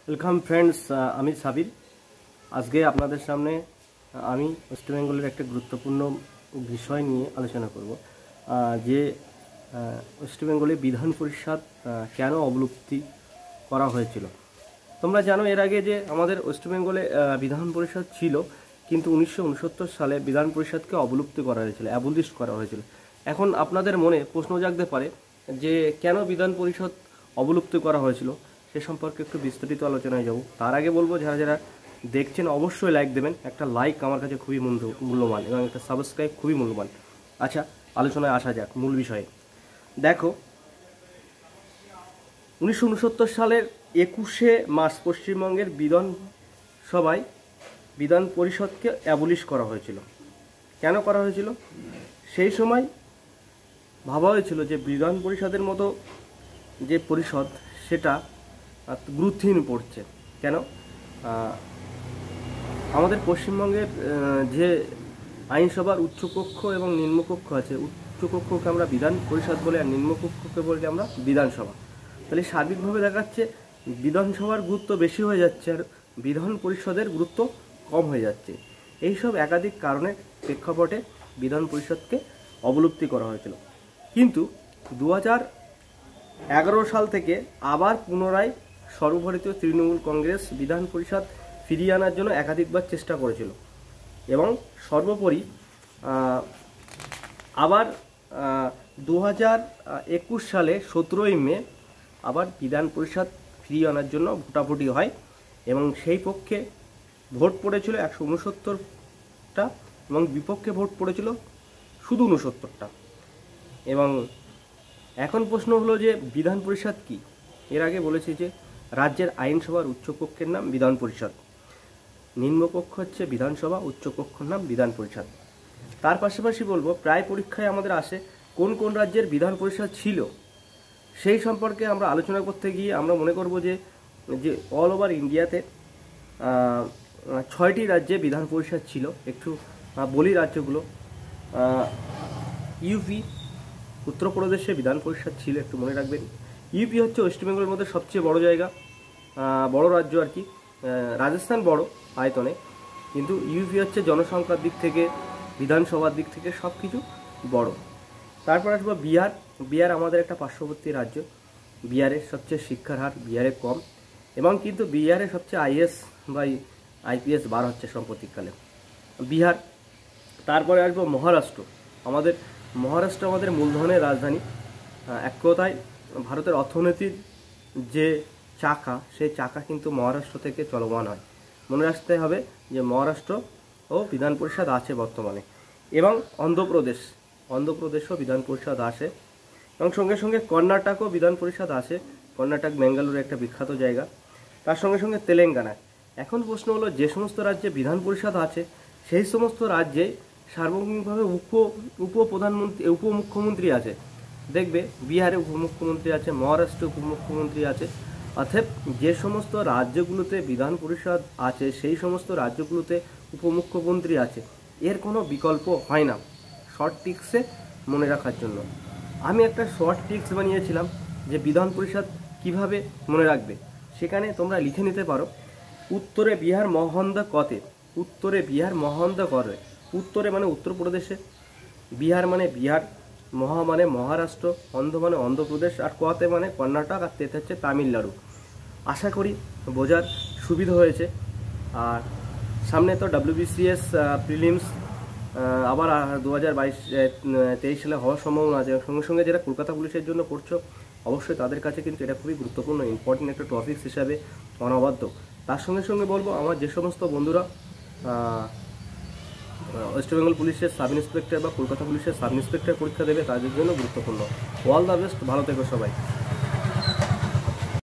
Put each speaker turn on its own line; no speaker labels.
Welcome friends, আমি সাবির। আজকে আপনাদের সামনে আমি ওয়েস্ট বেঙ্গলের একটা গুরুত্বপূর্ণ বিষয় নিয়ে আলোচনা করব, যে ওয়েস্ট বেঙ্গলে বিধান পরিষদ কেন অবলুপ্তি করা হয়েছিল। তোমরা জানো এর আগে যে আমাদের ওয়েস্ট বেঙ্গলে বিধান পরিষদ ছিল, কিন্তু 1969 সালে বিধান পরিষদকে অবলুপ্তি করা হয়েছিল, অ্যাবলিশ করা হয়েছিল। এখন আপনাদের মনে প্রশ্ন জাগতে পারে যে কেন বিধান পরিষদ অবলুপ্তি করা হয়েছিল, সে সম্পর্কে একটু বিস্তারিত আলোচনায় যাব। তার আগে বলবো, যারা যারা দেখছেন অবশ্যই লাইক দেবেন। একটা লাইক আমার কাছে খুবই মূল্যবান এবং একটা সাবস্ক্রাইব খুবই মূল্যবান। আচ্ছা, আলোচনায় আসা যাক মূল বিষয়ে। দেখো, 1969 সালের 21শে মার্চ পশ্চিমবঙ্গের বিধানসভায় বিধান পরিষদকে অ্যাবলিশ করা হয়েছিল। কেন করা হয়েছিল? সেই সময় ভাবা হয়েছিল যে বিধান পরিষদের মতো যে পরিষদ সেটা গুরুত্বহীন পড়ছে। কেন? আমাদের পশ্চিমবঙ্গের যে আইনসভার উচ্চকক্ষ এবং নিম্নকক্ষ আছে, উচ্চকক্ষকে আমরা বিধান পরিষদ বলে আর নিম্নকক্ষকে বলি আমরা বিধানসভা। তাহলে সার্বিকভাবে দেখাচ্ছে বিধানসভার গুরুত্ব বেশি হয়ে যাচ্ছে আর বিধান পরিষদের গুরুত্ব কম হয়ে যাচ্ছে। এইসব একাধিক কারণে প্রেক্ষাপটে বিধান পরিষদকে অবলুপ্তি করা হয়েছিল। কিন্তু 2011 সাল থেকে আবার পুনরায় সর্বভারতীয় তৃণমূল কংগ্রেস বিধান পরিষদ ফিরিয়ে আনার জন্য একাধিকবার চেষ্টা করেছিল এবং সর্বোপরি আবার 2021 সালে 17ই মে আবার বিধান পরিষদ ফিরিয়ে আনার জন্য ভোটাভুটি হয় এবং সেই পক্ষে ভোট পড়েছিল 169টা এবং বিপক্ষে ভোট পড়েছিল শুধু 69টা। এবং এখন প্রশ্ন হলো যে বিধান পরিষদ কি? এর আগে বলেছি যে রাজ্যের আইনসভার উচ্চকক্ষের নাম বিধান পরিষদ, নিম্নকক্ষ হচ্ছে বিধানসভা, উচ্চকক্ষের নাম বিধান পরিষদ। তার পাশাপাশি বলবো, প্রায় পরীক্ষায় আমাদের আসে কোন কোন রাজ্যের বিধান পরিষদ ছিল, সেই সম্পর্কে আমরা আলোচনা করতে গিয়ে আমরা মনে করব যে অল ওভার ইন্ডিয়াতে 6টি রাজ্যে বিধান পরিষদ ছিল। একটু বলি রাজ্যগুলো। ইউপি, উত্তরপ্রদেশে বিধান পরিষদ ছিল, একটু মনে রাখবেন। ইউপি হচ্ছে ওয়েস্ট বেঙ্গলের মধ্যে সবচেয়ে বড় জায়গা, বড় রাজ্য আর কি। রাজস্থান বড় আয়তনে, কিন্তু ইউপি হচ্ছে জনসংখ্যার দিক থেকে, বিধানসভার দিক থেকে সব কিছু বড়। তারপর আসবো বিহার। বিহার আমাদের একটা পার্শ্ববর্তী রাজ্য। বিহারের সবচেয়ে শিক্ষার হার বিহারে কম এবং কিন্তু বিহারে সবচেয়ে আইএস বা আইপিএস বার হচ্ছে সাম্প্রতিককালে বিহার। তারপরে আসবো মহারাষ্ট্র। মহারাষ্ট্র আমাদের মূলধনের রাজধানী। এক কথায় ভারতের অর্থনীতির যে চাকা, সেই চাকা কিন্তু মহারাষ্ট্র থেকে চলমান হয়। মনে রাখতে হবে যে মহারাষ্ট্র ও বিধান পরিষদ আছে বর্তমানে। এবং অন্ধ্রপ্রদেশও বিধান পরিষদ আসে এবং সঙ্গে সঙ্গে কর্ণাটকও বিধান পরিষদ আসে। কর্ণাটক বেঙ্গালুরু একটা বিখ্যাত জায়গা। তার সঙ্গে সঙ্গে তেলেঙ্গানায়। এখন প্রশ্ন হলো, যে সমস্ত রাজ্যে বিধান পরিষদ আছে সেই সমস্ত রাজ্যে সার্বজনীনভাবে উপমুখ্যমন্ত্রী আছে। দেখবে বিহারে উপমুখ্যমন্ত্রী আছে, মহারাষ্ট্রে উপমুখ্যমন্ত্রী আছে। অর্থাৎ যে সমস্ত রাজ্যগুলোতে বিধান পরিষদ আছে সেই সমস্ত রাজ্যগুলোতে উপমুখ্যমন্ত্রী আছে। এর কোনো বিকল্প হয় না। শর্ট ট্রিক্সে মনে রাখার জন্য আমি একটা শর্ট ট্রিক্স বানিয়েছিলাম যে বিধান পরিষদ কিভাবে মনে রাখবে। সেখানে তোমরা লিখে নিতে পারো, উত্তরে বিহার মহন্দ কতে। উত্তরে বিহার মহন্দ করে। উত্তরে মানে উত্তরপ্রদেশে, বিহার মানে বিহার, মহা মানে মহারাষ্ট্র, অন্ধ্র মানে অন্ধ্রপ্রদেশ, আর কতে মানে কর্ণাটক, আর তেতে হচ্ছে তামিলনাড়ু। আশা করি বোঝার সুবিধা হয়েছে। আর সামনে তো WBCS প্রিলিমস আবার 2023 সালে হওয়ার সম্ভাবনা আছে। সঙ্গে সঙ্গে যারা কলকাতা পুলিশের জন্য পড়ছো, অবশ্যই তাদের কাছে কিন্তু এটা খুবই গুরুত্বপূর্ণ, ইম্পর্টেন্ট একটা টপিকস হিসাবে অনবদ্য। তার সঙ্গে সঙ্গে বলবো, আমার যে সমস্ত বন্ধুরা ওয়েস্ট বেঙ্গল পুলিশের সাব ইন্সপেক্টর বা কলকাতা পুলিশের সাব ইন্সপেক্টর পরীক্ষা দেবে, তাদের জন্য গুরুত্বপূর্ণ। অল দ্য বেস্ট, ভালো থেকো সবাই।